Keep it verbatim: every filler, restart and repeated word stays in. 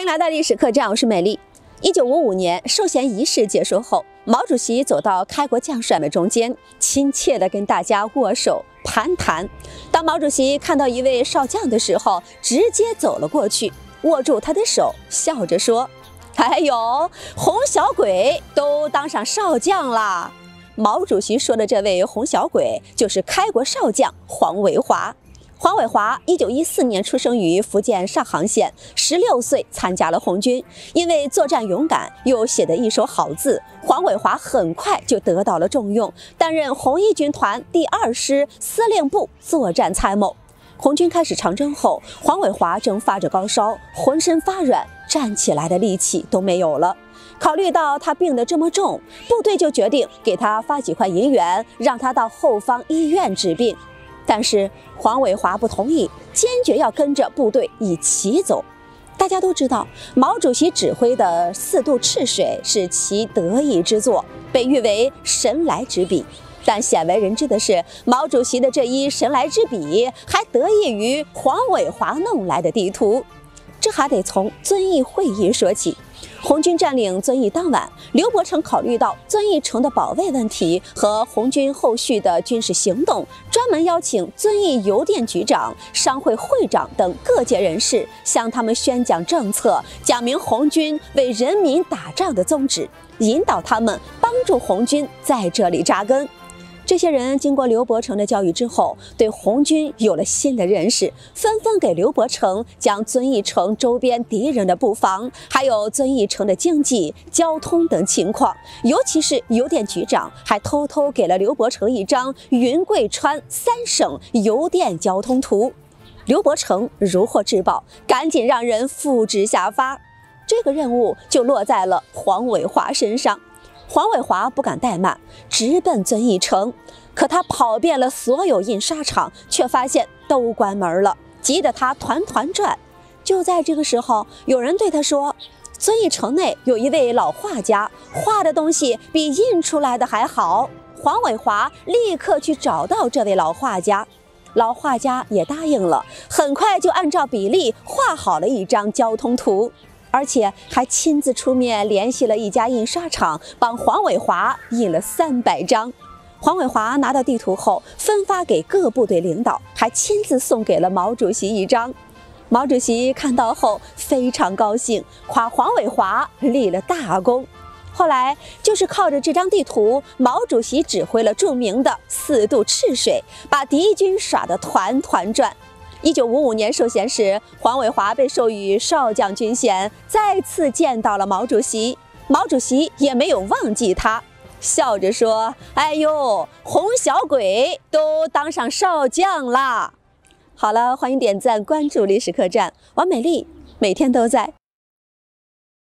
来到历史客栈，我是美丽。一九五五年授衔仪式结束后，毛主席走到开国将帅们中间，亲切地跟大家握手攀谈。当毛主席看到一位少将的时候，直接走了过去，握住他的手，笑着说：“哎呦，洪小鬼都当上少将啦！”毛主席说的这位洪小鬼，就是开国少将黄伟华。黄伟华一九一四年出生于福建上杭县，十六岁参加了红军。因为作战勇敢，又写得一手好字，黄伟华很快就得到了重用，担任红一军团第二师司令部作战参谋。红军开始长征后，黄伟华正发着高烧，浑身发软，站起来的力气都没有了。考虑到他病得这么重，部队就决定给他发几块银元，让他到后方医院治病。但是黄伟华不同意，坚决要跟着部队一起走。大家都知道，毛主席指挥的四渡赤水是其得意之作，被誉为神来之笔。但鲜为人知的是，毛主席的这一神来之笔还得益于黄伟华弄来的地图。这还得从遵义会议说起。红军占领遵义当晚，刘伯承考虑到遵义城的保卫问题和红军后续的军事行动，专门邀请遵义邮电局长、商会会长等各界人士，向他们宣讲政策，讲明红军为人民打仗的宗旨，引导他们帮助红军在这里扎根。这些人经过刘伯承的教育之后，对红军有了新的认识，纷纷给刘伯承将遵义城周边敌人的布防，还有遵义城的经济、交通等情况，尤其是邮电局长还偷偷给了刘伯承一张云贵川三省邮电交通图。刘伯承如获至宝，赶紧让人复制下发。这个任务就落在了黄伟华身上。黄伟华不敢怠慢，直奔遵义城。可他跑遍了所有印刷厂，却发现都关门了，急得他团团转。就在这个时候，有人对他说，遵义城内有一位老画家，画的东西比印出来的还好。黄伟华立刻去找到这位老画家，老画家也答应了，很快就按照比例画好了一张交通图。而且还亲自出面联系了一家印刷厂，帮黄伟华印了三百张。黄伟华拿到地图后，分发给各部队领导，还亲自送给了毛主席一张。毛主席看到后非常高兴，夸黄伟华立了大功。后来就是靠着这张地图，毛主席指挥了著名的四渡赤水，把敌军耍得团团转。一九五五年授衔时，黄伟华被授予少将军衔，再次见到了毛主席。毛主席也没有忘记他，笑着说：“哎呦，洪小鬼都当上少将啦！”好了，欢迎点赞关注历史客栈，王美丽每天都在。